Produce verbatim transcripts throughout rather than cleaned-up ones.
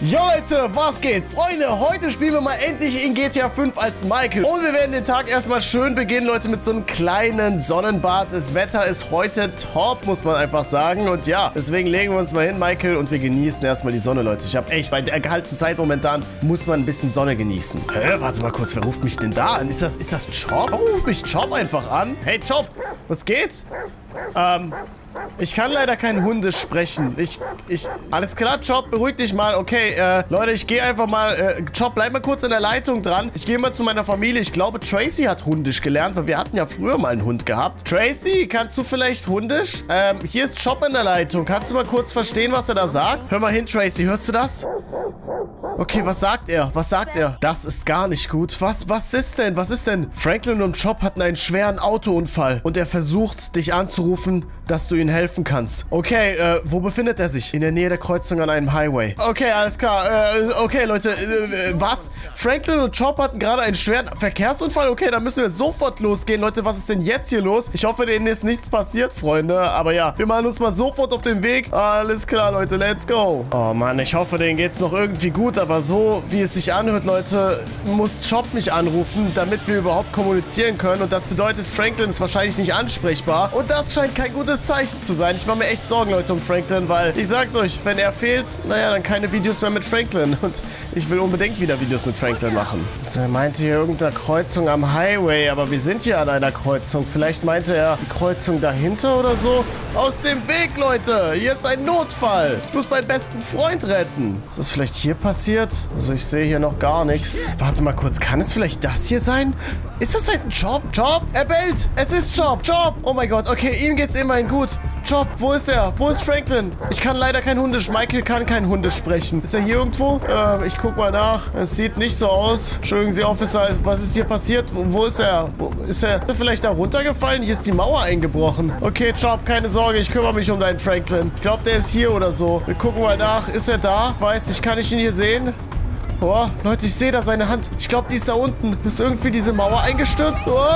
Jo Leute, was geht? Freunde, heute spielen wir mal endlich in G T A fünf als Michael. Und wir werden den Tag erstmal schön beginnen, Leute, mit so einem kleinen Sonnenbad. Das Wetter ist heute top, muss man einfach sagen. Und ja, deswegen legen wir uns mal hin, Michael, und wir genießen erstmal die Sonne, Leute. Ich habe echt, bei der kalten Zeit momentan muss man ein bisschen Sonne genießen. Hä, warte mal kurz, wer ruft mich denn da an? Ist das, ist das Chop? Warum ruft mich Chop einfach an? Hey, Chop, was geht? Ähm... Ich kann leider kein Hundisch sprechen. Ich, ich, alles klar, Chop, beruhig dich mal. Okay, äh, Leute, ich gehe einfach mal, äh, Chop, bleib mal kurz in der Leitung dran. Ich gehe mal zu meiner Familie. Ich glaube, Tracy hat Hundisch gelernt, weil wir hatten ja früher mal einen Hund gehabt. Tracy, kannst du vielleicht Hundisch? Ähm, hier ist Chop in der Leitung. Kannst du mal kurz verstehen, was er da sagt? Hör mal hin, Tracy, hörst du das? Okay, was sagt er? Was sagt er? Das ist gar nicht gut. Was, was ist denn? Was ist denn? Franklin und Chop hatten einen schweren Autounfall und er versucht, dich anzurufen, dass du ihm helfen kannst. Okay, äh, wo befindet er sich? In der Nähe der Kreuzung an einem Highway. Okay, alles klar. Äh, okay, Leute, äh, was? Franklin und Chop hatten gerade einen schweren Verkehrsunfall? Okay, dann müssen wir sofort losgehen. Leute, was ist denn jetzt hier los? Ich hoffe, denen ist nichts passiert, Freunde. Aber ja, wir machen uns mal sofort auf den Weg. Alles klar, Leute, let's go. Oh Mann, ich hoffe, denen geht's noch irgendwie gut. Aber so, wie es sich anhört, Leute, muss Chop mich anrufen, damit wir überhaupt kommunizieren können. Und das bedeutet, Franklin ist wahrscheinlich nicht ansprechbar. Und das scheint kein gutes Zeichen zu sein. Ich mache mir echt Sorgen, Leute, um Franklin, weil ich sag's euch, wenn er fehlt, naja, dann keine Videos mehr mit Franklin. Und ich will unbedingt wieder Videos mit Franklin machen. Also er meinte hier irgendeine Kreuzung am Highway, aber wir sind hier an einer Kreuzung. Vielleicht meinte er die Kreuzung dahinter oder so. Aus dem Weg, Leute! Hier ist ein Notfall! Ich muss meinen besten Freund retten. Ist das vielleicht hier passiert? Also ich sehe hier noch gar nichts. Warte mal kurz, kann es vielleicht das hier sein? Ist das ein Chop? Chop? Er bellt! Es ist Chop! Chop! Oh mein Gott, okay, ihm geht's immerhin gut. Chop, wo ist er? Wo ist Franklin? Ich kann leider kein Hundisch. Michael kann kein Hundisch sprechen. Ist er hier irgendwo? Ähm, ich guck mal nach. Es sieht nicht so aus. Entschuldigen Sie, Officer, was ist hier passiert? Wo, wo ist er? Wo, ist er vielleicht da runtergefallen? Hier ist die Mauer eingebrochen. Okay, Chop, keine Sorge. Ich kümmere mich um deinen Franklin. Ich glaube, der ist hier oder so. Wir gucken mal nach. Ist er da? Weiß ich, kann ich ihn hier sehen? Oh, Leute, ich sehe da seine Hand. Ich glaube, die ist da unten. Ist irgendwie diese Mauer eingestürzt? Oh,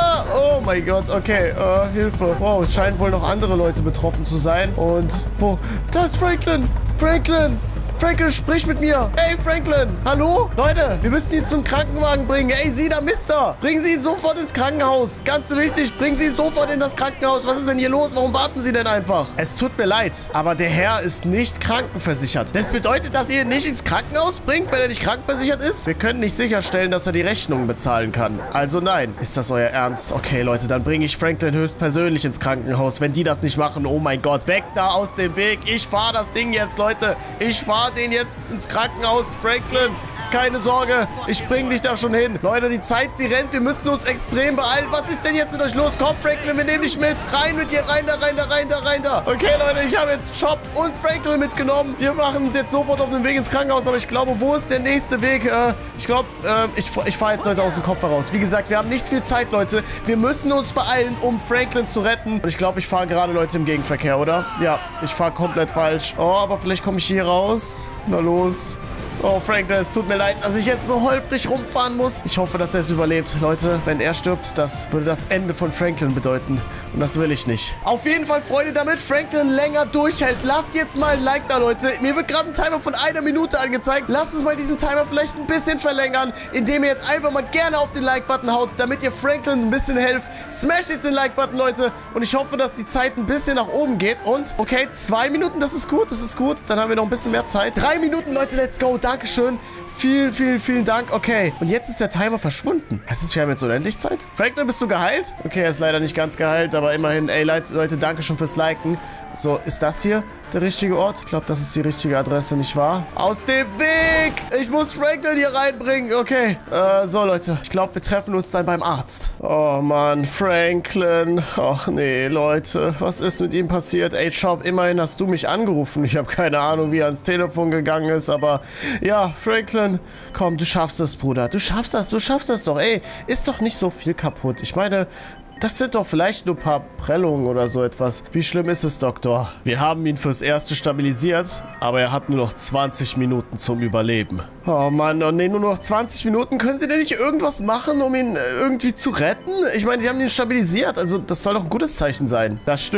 oh mein Gott. Okay, äh, Hilfe. Wow, es scheinen wohl noch andere Leute betroffen zu sein. Und wo? Da ist Franklin. Franklin. Franklin, sprich mit mir. Hey, Franklin. Hallo? Leute, wir müssen ihn zum Krankenwagen bringen. Ey, Sie da, Mister. Bringen Sie ihn sofort ins Krankenhaus. Ganz wichtig, bringen Sie ihn sofort in das Krankenhaus. Was ist denn hier los? Warum warten Sie denn einfach? Es tut mir leid, aber der Herr ist nicht krankenversichert. Das bedeutet, dass ihr ihn nicht ins Krankenhaus bringt, wenn er nicht krankenversichert ist? Wir können nicht sicherstellen, dass er die Rechnungen bezahlen kann. Also nein. Ist das euer Ernst? Okay, Leute, dann bringe ich Franklin höchstpersönlich ins Krankenhaus. Wenn die das nicht machen, oh mein Gott. Weg da aus dem Weg. Ich fahre das Ding jetzt, Leute. Ich fahre den jetzt ins Krankenhaus, Franklin. Keine Sorge, ich bring dich da schon hin. Leute, die Zeit, sie rennt. Wir müssen uns extrem beeilen. Was ist denn jetzt mit euch los? Komm, Franklin, wir nehmen dich mit. Rein mit dir, rein da, rein da, rein da, rein da. Okay, Leute, ich habe jetzt Chop und Franklin mitgenommen. Wir machen uns jetzt sofort auf den Weg ins Krankenhaus. Aber ich glaube, wo ist der nächste Weg? Äh, ich glaube, äh, ich, ich fahre jetzt, Leute, aus dem Kopf heraus. Wie gesagt, wir haben nicht viel Zeit, Leute. Wir müssen uns beeilen, um Franklin zu retten. Und ich glaube, ich fahre gerade, Leute, im Gegenverkehr, oder? Ja, ich fahre komplett falsch. Oh, aber vielleicht komme ich hier raus. Na los. Oh, Franklin, es tut mir leid, dass ich jetzt so holprig rumfahren muss. Ich hoffe, dass er es überlebt. Leute, wenn er stirbt, das würde das Ende von Franklin bedeuten. Und das will ich nicht. Auf jeden Fall, Freunde, damit Franklin länger durchhält. Lasst jetzt mal ein Like da, Leute. Mir wird gerade ein Timer von einer Minute angezeigt. Lasst uns mal diesen Timer vielleicht ein bisschen verlängern, indem ihr jetzt einfach mal gerne auf den Like-Button haut, damit ihr Franklin ein bisschen helft. Smasht jetzt den Like-Button, Leute. Und ich hoffe, dass die Zeit ein bisschen nach oben geht. Und, okay, zwei Minuten, das ist gut, das ist gut. Dann haben wir noch ein bisschen mehr Zeit. Drei Minuten, Leute, let's go. Dankeschön. Vielen, vielen, vielen Dank. Okay. Und jetzt ist der Timer verschwunden. Heißt es, wir haben jetzt unendlich Zeit? Franklin, bist du geheilt? Okay, er ist leider nicht ganz geheilt, aber immerhin. Ey, Leute, danke schon fürs Liken. So, ist das hier der richtige Ort? Ich glaube, das ist die richtige Adresse, nicht wahr? Aus dem Weg! Ich muss Franklin hier reinbringen. Okay. Äh, so, Leute. Ich glaube, wir treffen uns dann beim Arzt. Oh, Mann. Franklin. Ach, nee, Leute. Was ist mit ihm passiert? Ey, Chop, immerhin hast du mich angerufen. Ich habe keine Ahnung, wie er ans Telefon gegangen ist, aber ja, Franklin. Komm, du schaffst es, Bruder. Du schaffst das, du schaffst das doch. Ey, ist doch nicht so viel kaputt. Ich meine, das sind doch vielleicht nur ein paar Prellungen oder so etwas. Wie schlimm ist es, Doktor? Wir haben ihn fürs Erste stabilisiert, aber er hat nur noch zwanzig Minuten zum Überleben. Oh Mann, oh nee, nur noch zwanzig Minuten. Können Sie denn nicht irgendwas machen, um ihn irgendwie zu retten? Ich meine, Sie haben ihn stabilisiert, also das soll doch ein gutes Zeichen sein. Das stimmt.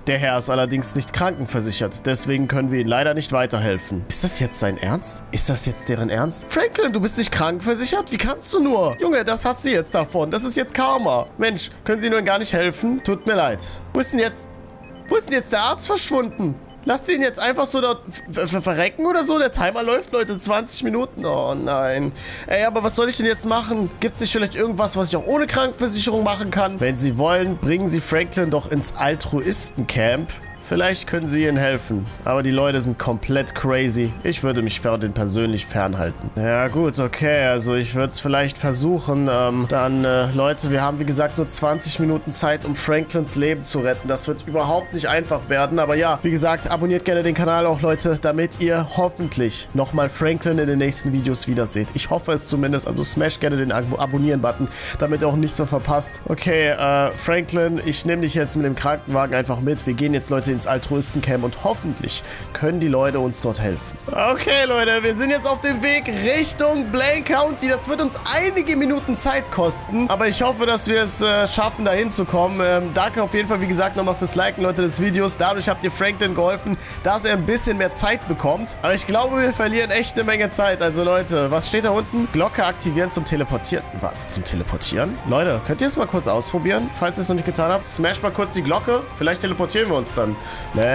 Der Herr ist allerdings nicht krankenversichert. Deswegen können wir ihm leider nicht weiterhelfen. Ist das jetzt sein Ernst? Ist das jetzt deren Ernst? Franklin, du bist nicht krankenversichert? Wie kannst du nur? Junge, das hast du jetzt davon. Das ist jetzt Karma. Mensch, können Sie ihnen gar nicht helfen? Tut mir leid. Wo ist denn jetzt... Wo ist denn jetzt der Arzt verschwunden? Lasst ihn jetzt einfach so dort verrecken oder so? Der Timer läuft, Leute, zwanzig Minuten. Oh nein. Ey, aber was soll ich denn jetzt machen? Gibt es nicht vielleicht irgendwas, was ich auch ohne Krankenversicherung machen kann? Wenn Sie wollen, bringen Sie Franklin doch ins Altruistencamp. Vielleicht können Sie ihnen helfen. Aber die Leute sind komplett crazy. Ich würde mich von denen persönlich fernhalten. Ja gut, okay. Also ich würde es vielleicht versuchen. Ähm, dann, äh, Leute, wir haben wie gesagt nur zwanzig Minuten Zeit, um Franklins Leben zu retten. Das wird überhaupt nicht einfach werden. Aber ja, wie gesagt, abonniert gerne den Kanal auch, Leute, damit ihr hoffentlich nochmal Franklin in den nächsten Videos wiederseht. Ich hoffe es zumindest. Also smash gerne den Ab Abonnieren-Button, damit ihr auch nichts mehr verpasst. Okay, äh, Franklin, ich nehme dich jetzt mit dem Krankenwagen einfach mit. Wir gehen jetzt, Leute, ins Altruistencamp und hoffentlich können die Leute uns dort helfen. Okay, Leute, wir sind jetzt auf dem Weg Richtung Blaine County. Das wird uns einige Minuten Zeit kosten, aber ich hoffe, dass wir es äh, schaffen, da hinzukommen. Ähm, danke auf jeden Fall, wie gesagt, nochmal fürs Liken, Leute, des Videos. Dadurch habt ihr Franklin geholfen, dass er ein bisschen mehr Zeit bekommt. Aber ich glaube, wir verlieren echt eine Menge Zeit. Also, Leute, was steht da unten? Glocke aktivieren zum Teleportieren. Warte, zum Teleportieren? Leute, könnt ihr es mal kurz ausprobieren, falls ihr es noch nicht getan habt? Smash mal kurz die Glocke. Vielleicht teleportieren wir uns dann.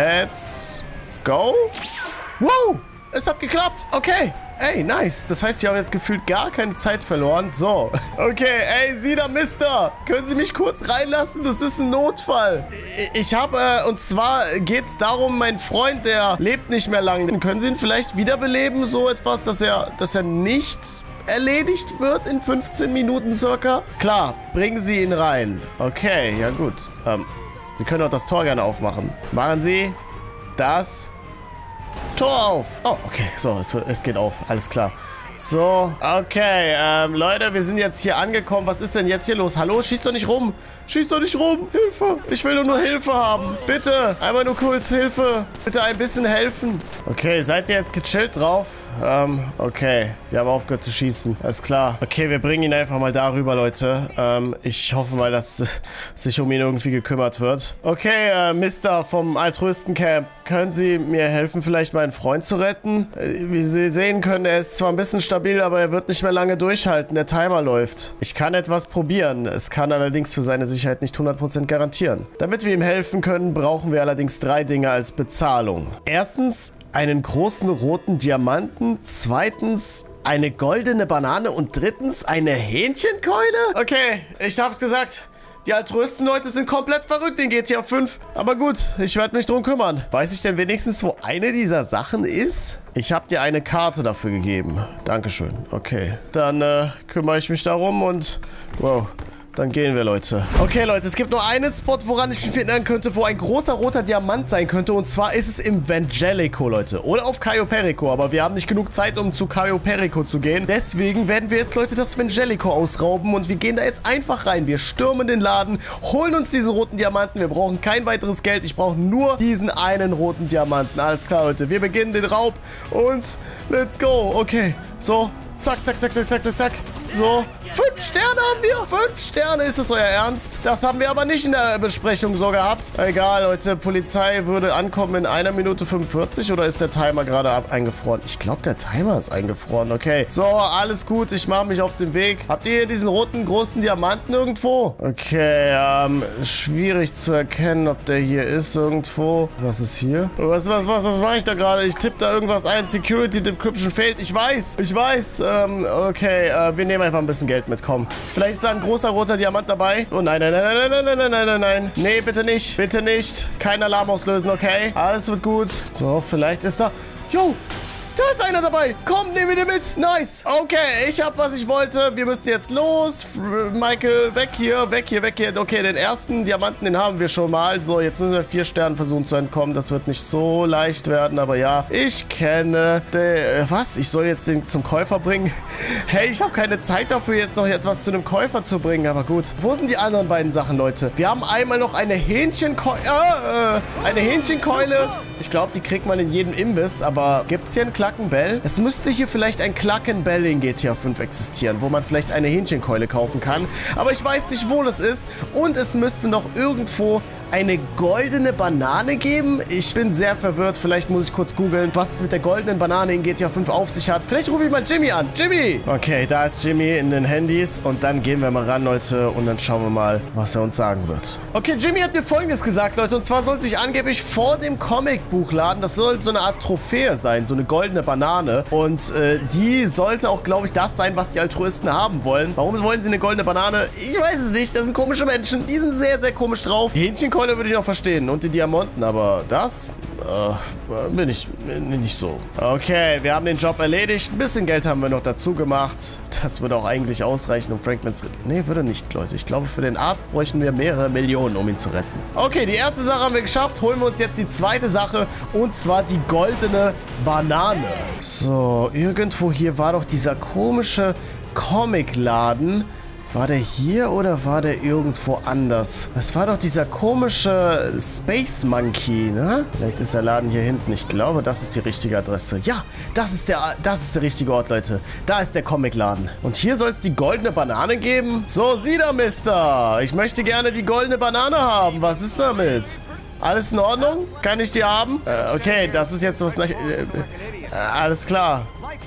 Let's go. Wow, es hat geklappt. Okay. Ey, nice. Das heißt, wir haben jetzt gefühlt gar keine Zeit verloren. So. Okay, ey, Sie da, Mister. Können Sie mich kurz reinlassen? Das ist ein Notfall. Ich habe, äh, und zwar geht es darum, mein Freund, der lebt nicht mehr lange. Können Sie ihn vielleicht wiederbeleben? So etwas, dass er, dass er nicht erledigt wird in fünfzehn Minuten circa? Klar, bringen Sie ihn rein. Okay, ja gut. Ähm, Sie können auch das Tor gerne aufmachen. Machen Sie das Tor auf. Oh, okay. So, es, es geht auf. Alles klar. So, okay. Ähm, Leute, wir sind jetzt hier angekommen. Was ist denn jetzt hier los? Hallo? Schieß doch nicht rum. Schieß doch nicht rum. Hilfe. Ich will doch nur Hilfe haben. Bitte. Einmal nur kurz Hilfe. Bitte ein bisschen helfen. Okay, seid ihr jetzt gechillt drauf? Ähm, okay. Die haben aufgehört zu schießen. Alles klar. Okay, wir bringen ihn einfach mal darüber, Leute. Ähm, ich hoffe mal, dass äh, sich um ihn irgendwie gekümmert wird. Okay, äh, Mister vom Altruistencamp. Können Sie mir helfen, vielleicht meinen Freund zu retten? Äh, wie Sie sehen können, er ist zwar ein bisschen stabil, aber er wird nicht mehr lange durchhalten. Der Timer läuft. Ich kann etwas probieren. Es kann allerdings für seine Sicherheit nicht hundert Prozent garantieren. Damit wir ihm helfen können, brauchen wir allerdings drei Dinge als Bezahlung. Erstens einen großen roten Diamanten. Zweitens eine goldene Banane. Und drittens eine Hähnchenkeule? Okay, ich hab's gesagt. Die Altruisten-Leute sind komplett verrückt in G T A fünf. Aber gut, ich werde mich drum kümmern. Weiß ich denn wenigstens, wo eine dieser Sachen ist? Ich habe dir eine Karte dafür gegeben. Dankeschön. Okay, dann äh, kümmere ich mich darum und... Wow. Dann gehen wir, Leute. Okay, Leute, es gibt nur einen Spot, woran ich mich erinnern könnte, wo ein großer roter Diamant sein könnte. Und zwar ist es im Vangelico, Leute. Oder auf Cayo Perico. Aber wir haben nicht genug Zeit, um zu Cayo Perico zu gehen. Deswegen werden wir jetzt, Leute, das Vangelico ausrauben. Und wir gehen da jetzt einfach rein. Wir stürmen den Laden, holen uns diesen roten Diamanten. Wir brauchen kein weiteres Geld. Ich brauche nur diesen einen roten Diamanten. Alles klar, Leute. Wir beginnen den Raub. Und let's go. Okay. So. Zack, zack, zack, zack, zack, zack, zack. So, fünf Sterne haben wir. Fünf Sterne, ist es euer Ernst? Das haben wir aber nicht in der Besprechung so gehabt. Egal, Leute, Polizei würde ankommen in einer Minute fünfundvierzig oder ist der Timer gerade ab eingefroren? Ich glaube, der Timer ist eingefroren, okay. So, alles gut, ich mache mich auf den Weg. Habt ihr hier diesen roten, großen Diamanten irgendwo? Okay, ähm, schwierig zu erkennen, ob der hier ist irgendwo. Was ist hier? Was, was, was, was mache ich da gerade? Ich tippe da irgendwas ein. Security Decryption fehlt. Ich weiß, ich weiß. Ähm, okay, äh, wir nehmen einfach ein bisschen Geld mit, komm. Vielleicht ist da ein großer roter Diamant dabei. Oh nein, nein, nein, nein, nein, nein, nein, nein, nein, nein. Nee, bitte nicht. Bitte nicht. Kein Alarm auslösen, okay? Alles wird gut. So, vielleicht ist da... Jo! Da ist einer dabei. Komm, nehmen wir den mit. Nice. Okay, ich habe, was ich wollte. Wir müssen jetzt los. F Michael, weg hier, weg hier, weg hier. Okay, den ersten Diamanten, den haben wir schon mal. So, jetzt müssen wir vier Sternen versuchen zu entkommen. Das wird nicht so leicht werden, aber ja. Ich kenne... De was? Ich soll jetzt den zum Käufer bringen? Hey, ich habe keine Zeit dafür, jetzt noch etwas zu einem Käufer zu bringen, aber gut. Wo sind die anderen beiden Sachen, Leute? Wir haben einmal noch eine Hähnchenkeule. Äh, äh, eine Hähnchenkeule. Ich glaube, die kriegt man in jedem Imbiss, aber gibt es hier einen Cluckenbell? Es müsste hier vielleicht ein Cluckenbell in G T A fünf existieren, wo man vielleicht eine Hähnchenkeule kaufen kann. Aber ich weiß nicht, wo das ist. Und es müsste noch irgendwo eine goldene Banane geben? Ich bin sehr verwirrt. Vielleicht muss ich kurz googeln, was es mit der goldenen Banane in G T A fünf auf sich hat. Vielleicht rufe ich mal Jimmy an. Jimmy! Okay, da ist Jimmy in den Handys. Und dann gehen wir mal ran, Leute. Und dann schauen wir mal, was er uns sagen wird. Okay, Jimmy hat mir Folgendes gesagt, Leute. Und zwar soll sich angeblich vor dem Comicbuchladen, das soll so eine Art Trophäe sein. So eine goldene Banane. Und äh, die sollte auch, glaube ich, das sein, was die Altruisten haben wollen. Warum wollen sie eine goldene Banane? Ich weiß es nicht. Das sind komische Menschen. Die sind sehr, sehr komisch drauf. Die Hähnchenkeule würde ich noch verstehen. Und die Diamanten. Aber das... Äh, bin ich nicht so. Okay, wir haben den Job erledigt. Ein bisschen Geld haben wir noch dazu gemacht. Das würde auch eigentlich ausreichen, um Franklins... Nee, würde nicht, Leute. Ich glaube, für den Arzt bräuchten wir mehrere Millionen, um ihn zu retten. Okay, die erste Sache haben wir geschafft. Holen wir uns jetzt die zweite Sache. Und zwar die goldene Banane. So, irgendwo hier war doch dieser komische Comicladen. War der hier oder war der irgendwo anders? Das war doch dieser komische Space Monkey, ne? Vielleicht ist der Laden hier hinten. Ich glaube, das ist die richtige Adresse. Ja, das ist der, das ist der richtige Ort, Leute. Da ist der Comicladen. Und hier soll es die goldene Banane geben? So, sieh da, Mister. Ich möchte gerne die goldene Banane haben. Was ist damit? Alles in Ordnung? Kann ich die haben? Äh, okay, das ist jetzt was... Äh, äh, alles klar.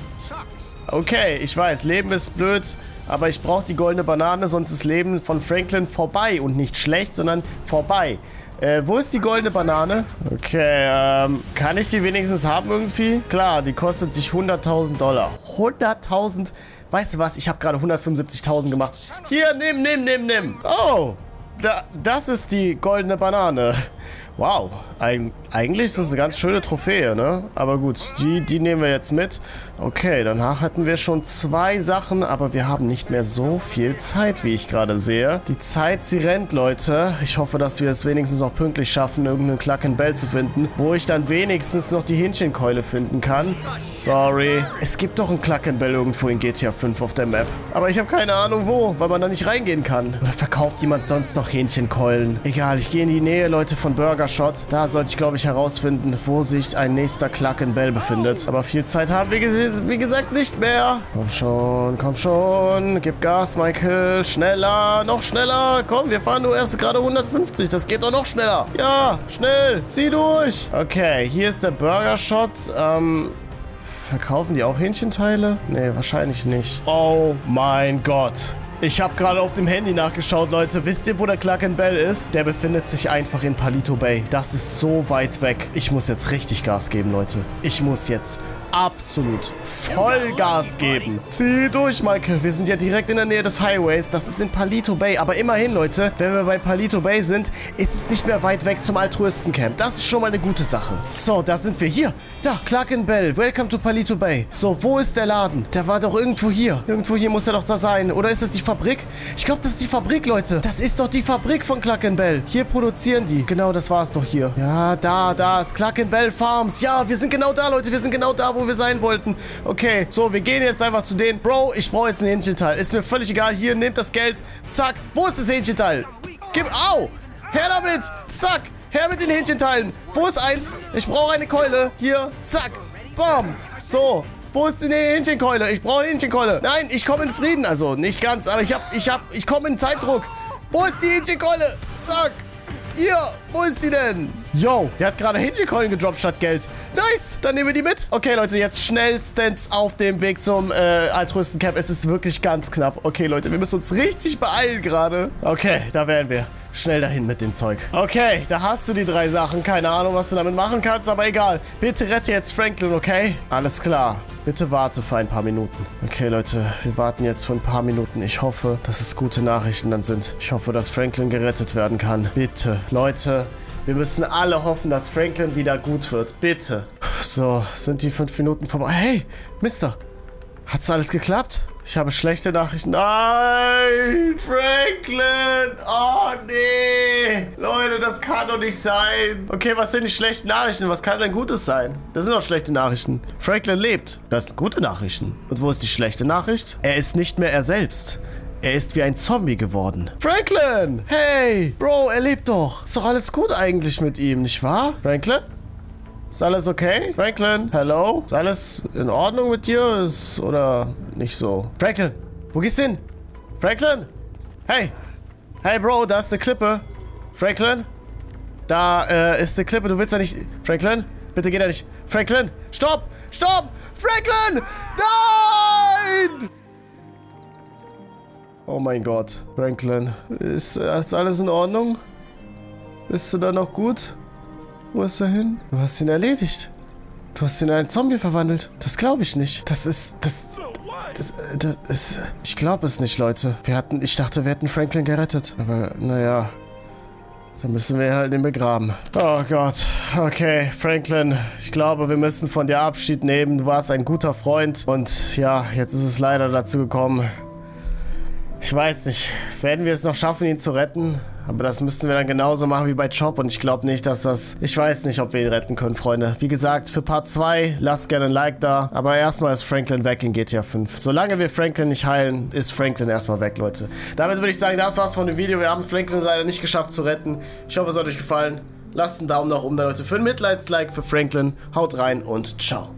Okay, ich weiß, Leben ist blöd, aber ich brauche die goldene Banane, sonst ist Leben von Franklin vorbei. Und nicht schlecht, sondern vorbei. Äh, wo ist die goldene Banane? Okay, ähm, kann ich die wenigstens haben irgendwie? Klar, die kostet sich hunderttausend Dollar. hunderttausend? Weißt du was? Ich habe gerade hundertfünfundsiebzigtausend gemacht. Hier, nimm, nimm, nimm, nimm. Oh, da, das ist die goldene Banane. Wow, Eig eigentlich ist das eine ganz schöne Trophäe, ne? Aber gut, die, die nehmen wir jetzt mit. Okay, danach hatten wir schon zwei Sachen, aber wir haben nicht mehr so viel Zeit, wie ich gerade sehe. Die Zeit, sie rennt, Leute. Ich hoffe, dass wir es wenigstens noch pünktlich schaffen, irgendeinen Cluck and Bell zu finden, wo ich dann wenigstens noch die Hähnchenkeule finden kann. Sorry. Es gibt doch einen Cluck and Bell irgendwo in G T A fünf auf der Map. Aber ich habe keine Ahnung wo, weil man da nicht reingehen kann. Oder verkauft jemand sonst noch Hähnchenkeulen? Egal, ich gehe in die Nähe, Leute, von Burger Shot. Da sollte ich, glaube ich, herausfinden, wo sich ein nächster Cluck and Bell befindet. Aber viel Zeit haben wir, wie gesagt, nicht mehr. Komm schon, komm schon. Gib Gas, Michael. Schneller, noch schneller. Komm, wir fahren nur erst gerade hundertfünfzig. Das geht doch noch schneller. Ja, schnell. Zieh durch. Okay, hier ist der Burger Shot. Ähm... Verkaufen die auch Hähnchenteile? Nee, wahrscheinlich nicht. Oh mein Gott. Ich habe gerade auf dem Handy nachgeschaut, Leute. Wisst ihr, wo der Cluck and Bell ist? Der befindet sich einfach in Paleto Bay. Das ist so weit weg. Ich muss jetzt richtig Gas geben, Leute. Ich muss jetzt absolut Vollgas geben. Zieh durch, Michael. Wir sind ja direkt in der Nähe des Highways. Das ist in Paleto Bay. Aber immerhin, Leute, wenn wir bei Paleto Bay sind, ist es nicht mehr weit weg zum Altruistencamp. Das ist schon mal eine gute Sache. So, da sind wir. Hier. Da, Cluck and Bell. Welcome to Paleto Bay. So, wo ist der Laden? Der war doch irgendwo hier. Irgendwo hier muss er doch da sein. Oder ist es die Fabrik? Ich glaube, das ist die Fabrik, Leute. Das ist doch die Fabrik von Cluck and Bell. Hier produzieren die. Genau, das war es doch hier. Ja, da, da ist Cluck and Bell Farms. Ja, wir sind genau da, Leute. Wir sind genau da, wo wir sein wollten. Okay, so, wir gehen jetzt einfach zu denen. Bro, ich brauche jetzt ein Hähnchenteil. Ist mir völlig egal. Hier, nehmt das Geld. Zack. Wo ist das Hähnchenteil? Gib, au! Her damit! Zack! Her mit den Hähnchenteilen! Wo ist eins? Ich brauche eine Keule. Hier. Zack. Bam. So. Wo ist die Hähnchenkeule? Ich brauche eine Hähnchenkeule. Nein, ich komme in Frieden. Also, nicht ganz, aber ich hab, ich hab, ich komme in Zeitdruck. Wo ist die Hähnchenkeule? Zack. Hier, wo ist sie denn? Yo, der hat gerade Hähnchenkeulen gedroppt statt Geld. Nice, dann nehmen wir die mit. Okay, Leute, jetzt schnellstens auf dem Weg zum äh, Altruistencamp. Es ist wirklich ganz knapp. Okay, Leute, wir müssen uns richtig beeilen gerade. Okay, da wären wir. Schnell dahin mit dem Zeug. Okay, da hast du die drei Sachen. Keine Ahnung, was du damit machen kannst, aber egal. Bitte rette jetzt Franklin, okay? Alles klar. Bitte warte für ein paar Minuten. Okay, Leute, wir warten jetzt für ein paar Minuten. Ich hoffe, dass es gute Nachrichten dann sind. Ich hoffe, dass Franklin gerettet werden kann. Bitte, Leute, wir müssen alle hoffen, dass Franklin wieder gut wird. Bitte. So, sind die fünf Minuten vorbei. Hey, Mister, hat's alles geklappt? Ich habe schlechte Nachrichten. Nein, Franklin. Oh, nee. Leute, das kann doch nicht sein. Okay, was sind die schlechten Nachrichten? Was kann denn Gutes sein? Das sind doch schlechte Nachrichten. Franklin lebt. Das sind gute Nachrichten. Und wo ist die schlechte Nachricht? Er ist nicht mehr er selbst. Er ist wie ein Zombie geworden. Franklin! Hey! Bro, er lebt doch. Ist doch alles gut eigentlich mit ihm, nicht wahr? Franklin? Ist alles okay? Franklin, hello? Ist alles in Ordnung mit dir? Ist, oder nicht so? Franklin, wo gehst du hin? Franklin? Hey! Hey, Bro, da ist eine Klippe. Franklin? Da äh, ist eine Klippe. Du willst ja nicht... Franklin? Bitte geh da nicht. Franklin! Stopp! Stopp! Franklin! Nein! Oh mein Gott. Franklin. Ist, ist alles in Ordnung? Bist du da noch gut? Wo ist er hin? Du hast ihn erledigt. Du hast ihn in einen Zombie verwandelt. Das glaube ich nicht. Das ist... Das... Das, das ist... Ich glaube es nicht, Leute. Wir hatten... Ich dachte, wir hätten Franklin gerettet. Aber, naja... Dann müssen wir halt den begraben. Oh Gott. Okay, Franklin. Ich glaube, wir müssen von dir Abschied nehmen. Du warst ein guter Freund. Und ja, jetzt ist es leider dazu gekommen. Ich weiß nicht. Werden wir es noch schaffen, ihn zu retten? Aber das müssten wir dann genauso machen wie bei Chop. Und ich glaube nicht, dass das... Ich weiß nicht, ob wir ihn retten können, Freunde. Wie gesagt, für Part zwei lasst gerne ein Like da. Aber erstmal ist Franklin weg in G T A fünf. Solange wir Franklin nicht heilen, ist Franklin erstmal weg, Leute. Damit würde ich sagen, das war's von dem Video. Wir haben Franklin leider nicht geschafft zu retten. Ich hoffe, es hat euch gefallen. Lasst einen Daumen nach oben da, Leute, für ein Mitleids-Like für Franklin. Haut rein und ciao.